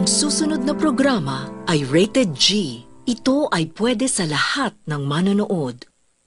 Ang susunod na programa ay rated G. Ito ay pwede sa lahat ng manonood.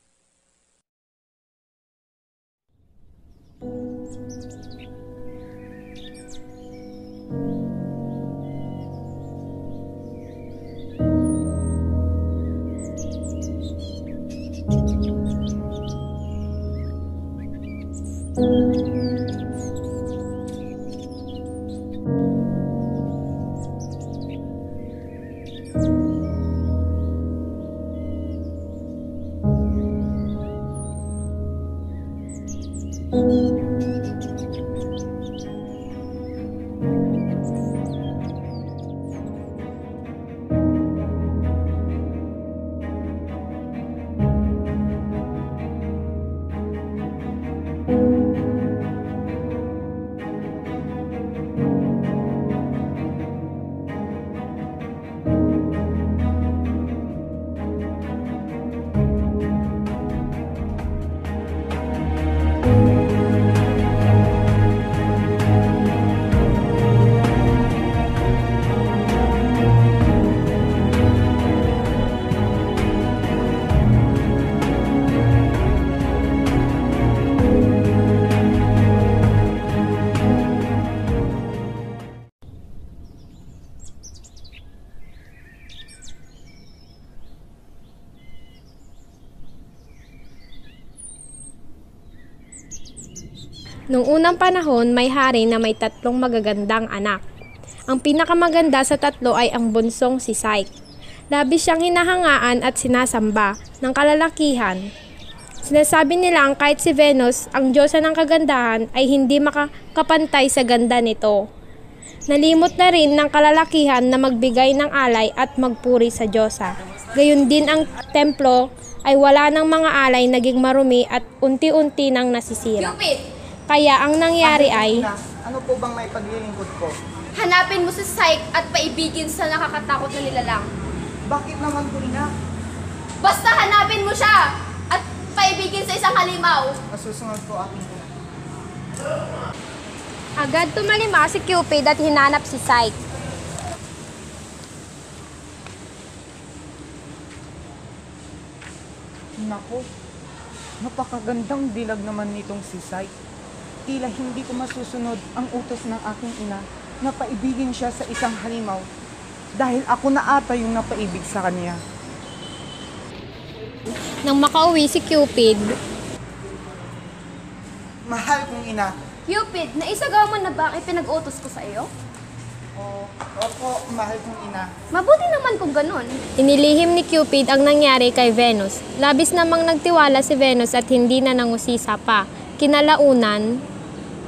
Noong unang panahon, may hari na may 3 magagandang anak. Ang pinakamaganda sa 3 ay ang bunsong si Psyche. Labis siyang hinahangaan at sinasamba ng kalalakihan. Sinasabi nilang kahit si Venus, ang diyosa ng kagandahan, ay hindi makakapantay sa ganda nito. Nalimot na rin ng kalalakihan na magbigay ng alay at magpuri sa diyosa. Gayon din ang templo ay wala ng mga alay, naging marumi at unti-unti nang nasisira. Cupid! Kaya ang nangyari ay... Ano po bang may paglilingkod ko? Hanapin mo si Psyche at paibigin sa nakakatakot na nilalang. Bakit naman po, ina? Basta hanapin mo siya at paibigin sa isang halimaw. Masusunod po aking ina. Agad tumalima si Cupid at hinanap si Psyche. Naku, napakagandang dilag naman nitong si Psyche. Tila hindi ko masusunod ang utos ng aking ina na paibigin siya sa isang halimaw dahil ako na ata yung napaibig sa kanya. Nang makauwi si Cupid, Mahal kong ina. Cupid, naisagawa mo na ba ang pinag-utos ko sa iyo? Opo, mahal kong ina. Mabuti naman kung ganun. inilihim ni Cupid ang nangyari kay Venus. Labis namang nagtiwala si Venus at hindi na nangusisa pa. Kinalaunan,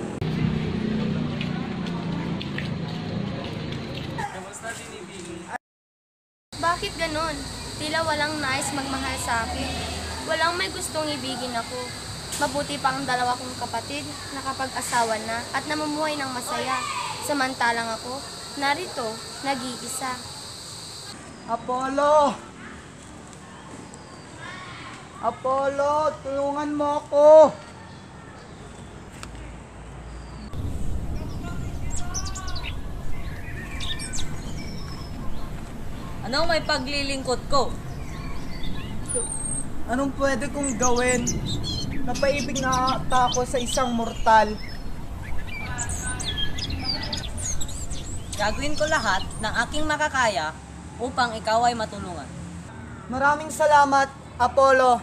Bakit ganun? Tila walang nais magmahal sa akin. Walang may gustong ibigin ako. Mabuti pa ang 2 kong kapatid, nakapag-asawa na at namumuhay ng masaya. Samantalang ako, narito, nag-iisa. Apollo! Apollo, tulungan mo ako! Anong may paglilingkod ko? Anong pwede kong gawin? Napaibig na ata ako sa isang mortal. Gagawin ko lahat ng aking makakaya upang ikaw ay matulungan. Maraming salamat, Apollo.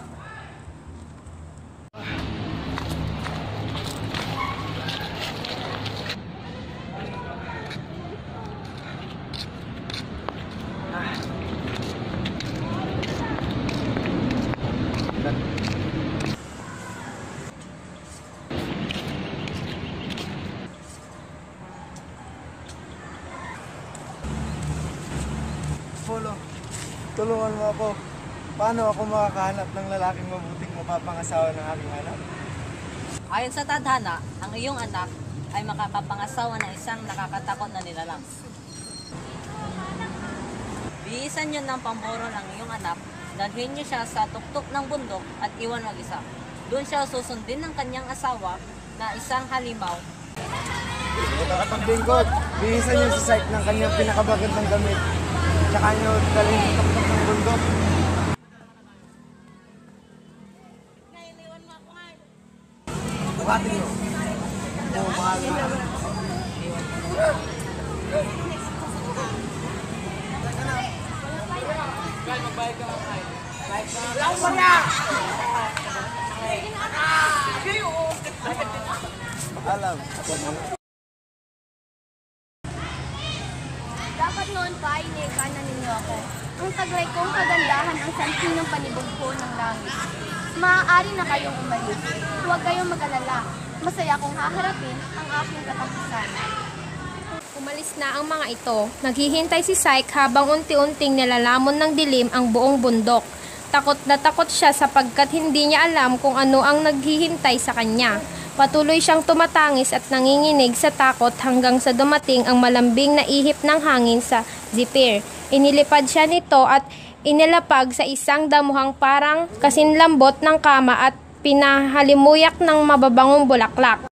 Apollo, tulungan mo ako. Paano ako makakahanap ng lalaking mabuting mapapangasawa ng aking anak? Ayon sa tadhana, ang iyong anak ay makakapangasawa ng isang nakakatakot na nilalang. Bihisan niyo ng pamboro ng iyong anak, dalhin niyo siya sa tuktok ng bundok at iwan mag-isa. Doon siya susundin ng kanyang asawa na isang halimaw Tapagbingkot, bihisan niyo si Syke ng kanyang pinakabagandang damit. Tsaka niyo dalhin sa tuktok ng bundok. Bukatin niyo. Oo, mahal na. Alam. Dapat noon pa ay na ninyo ako. Ang taglay kong kagandahan ang santi ng panibog ko ng langit. Maaari na kayong umalis. Huwag kayong mag-alala. Masaya kong haharapin ang aking katapusan. Umalis na ang mga ito. Naghihintay si Syke habang unti-unting nilalamon ng dilim ang buong bundok. Takot na takot siya sapagkat hindi niya alam kung ano ang naghihintay sa kanya. Patuloy siyang tumatangis at nanginginig sa takot hanggang sa dumating ang malambing na ihip ng hangin sa Zephyr. Inilipad siya nito at inilapag sa isang damuhang parang kasinlambot ng kama at pinahalimuyak ng mababangong bulaklak.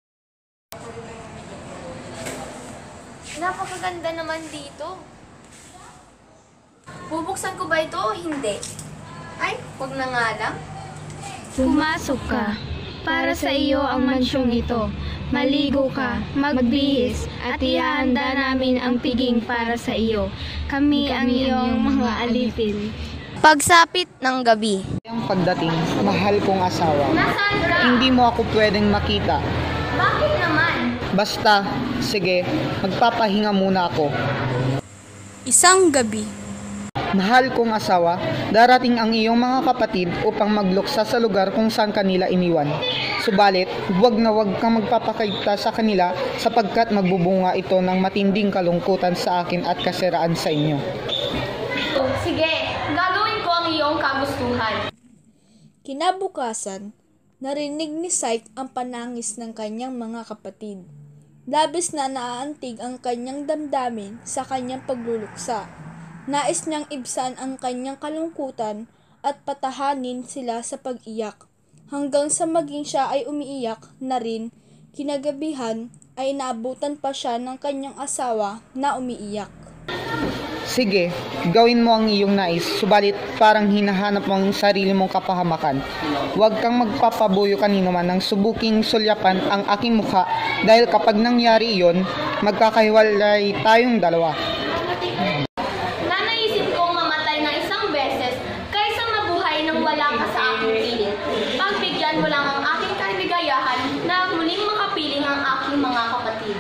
Napakaganda naman dito. Bubuksan ko ba ito o hindi? Ay, wag na nga lang. Pumasok ka. Para sa iyo ang mansyong ito. Maligo ka, magbihis, at ihahanda namin ang piging para sa iyo. Kami ang iyong mga alipin. Pagsapit ng gabi. Ang pagdating, mahal kong asawa. Nasaan ka? Hindi mo ako pwedeng makita. Bakit naman? Basta, sige, magpapahinga muna ako. Isang gabi. Mahal kong asawa, darating ang iyong mga kapatid upang magluksa sa lugar kung saan kanila iniwan. Subalit, huwag na huwag kang magpapakita sa kanila sapagkat magbubunga ito ng matinding kalungkutan sa akin at kasiraan sa inyo. Sige, gagawin ko ang iyong kagustuhan. Kinabukasan, narinig ni Syke ang panangis ng kanyang mga kapatid. Labis na naaantig ang kanyang damdamin sa kanyang pagluluksa. Nais niyang ibsan ang kanyang kalungkutan at patahanin sila sa pag-iyak. Hanggang sa maging siya ay umiiyak na rin, kinagabihan ay naabutan pa siya ng kanyang asawa na umiiyak. Sige, gawin mo ang iyong nais, subalit parang hinahanap mo ang sarili mong kapahamakan. Huwag kang magpapabuyo kanino man ng subuking sulyapan ang aking mukha dahil kapag nangyari iyon, magkakahiwalay tayong dalawa. Nanaisip kong mamatay ng isang beses kaysa mabuhay nang wala ka sa aking piling. Pagbigyan mo lang ang aking kaligayahan na muling makapiling ang aking mga kapatid.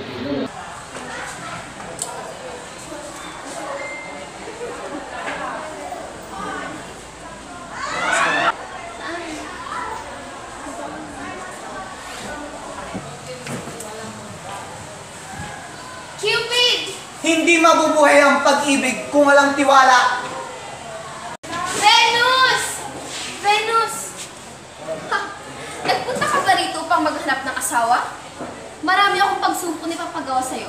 Cupid! Hindi mabubuhay ang pag-ibig kung walang tiwala. Venus! Venus! Ha! Nagpunta ka ba rito upang maghanap ng asawa? Marami akong pagsumpo na ipapagawa sa'yo.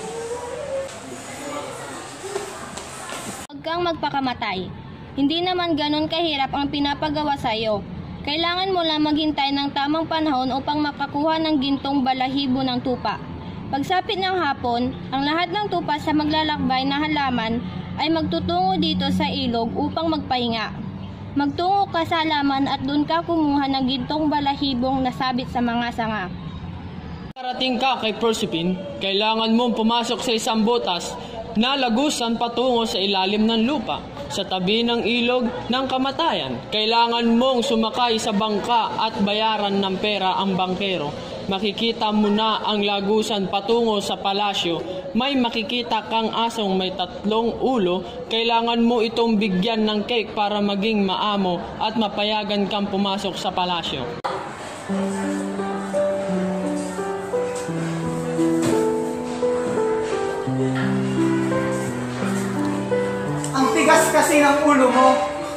Huwag kang magpakamatay. Hindi naman ganon kahirap ang pinapagawa sa iyo. Kailangan mo lang maghintay ng tamang panahon upang makakuha ng gintong balahibo ng tupa. Pagsapit ng hapon, ang lahat ng tupa sa maglalakbay na halaman ay magtutungo dito sa ilog upang magpahinga. Magtungo ka sa halaman at doon ka kumuha ng gintong balahibong nasabit sa mga sanga. Karating ka kay Proserpine, kailangan mong pumasok sa isang butas na lagusan patungo sa ilalim ng lupa, sa tabi ng ilog ng kamatayan. Kailangan mong sumakay sa bangka at bayaran ng pera ang bangkero. Makikita mo na ang lagusan patungo sa palasyo. May makikita kang asong may 3 ulo. Kailangan mo itong bigyan ng cake para maging maamo at mapayagan kang pumasok sa palasyo. Ang tigas kasi ng ulo mo.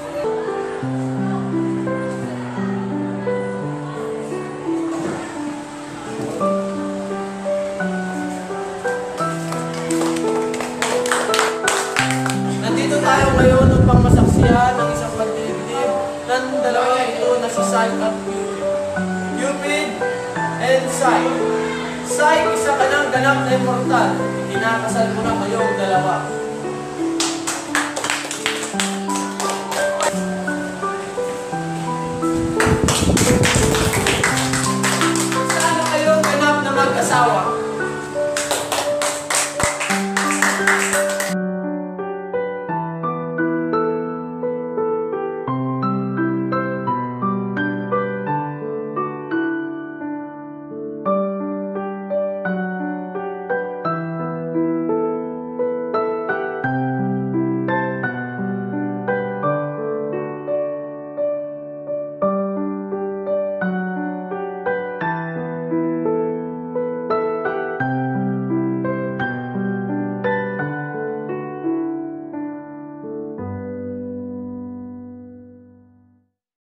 Nandito tayo ngayon upang masaksihan ng isang pagdibdib ng dalawa ito na si Syke at Cupid. Cupid and Syke. Sai, isa ka ng ganap na immortal. Kinakasal mo na kayong dalawa. Sana kayong ganap na mag-asawa.